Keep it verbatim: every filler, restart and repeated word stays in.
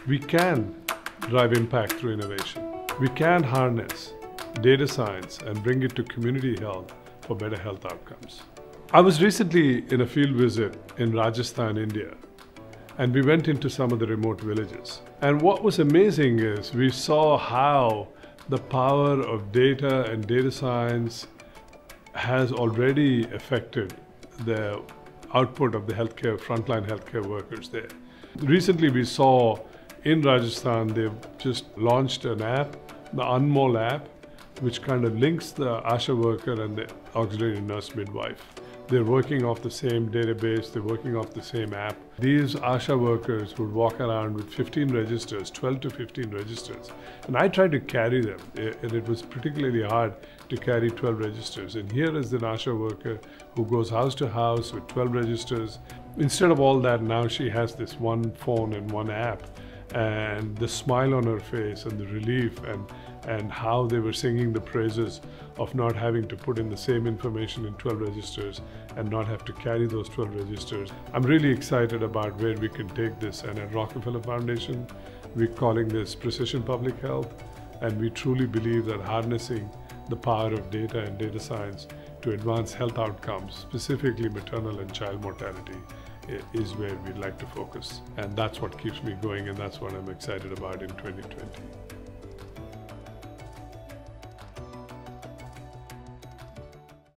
We can drive impact through innovation. We can harness data science and bring it to community health for better health outcomes. I was recently in a field visit in Rajasthan, India, and we went into some of the remote villages. And what was amazing is we saw how the power of data and data science has already affected the output of the healthcare, frontline healthcare workers there. Recently we saw in Rajasthan, they've just launched an app, the Anmol app, which kind of links the ASHA worker and the auxiliary nurse midwife. They're working off the same database, they're working off the same app. These ASHA workers would walk around with fifteen registers, twelve to fifteen registers. And I tried to carry them, and it was particularly hard to carry twelve registers. And here is an ASHA worker who goes house to house with twelve registers. Instead of all that, now she has this one phone and one app. And the smile on her face and the relief and, and how they were singing the praises of not having to put in the same information in twelve registers and not have to carry those twelve registers. I'm really excited about where we can take this, and at Rockefeller Foundation, we're calling this Precision Public Health, and we truly believe that harnessing the power of data and data science to advance health outcomes, specifically maternal and child mortality, is where we'd like to focus. And that's what keeps me going, and that's what I'm excited about in twenty twenty.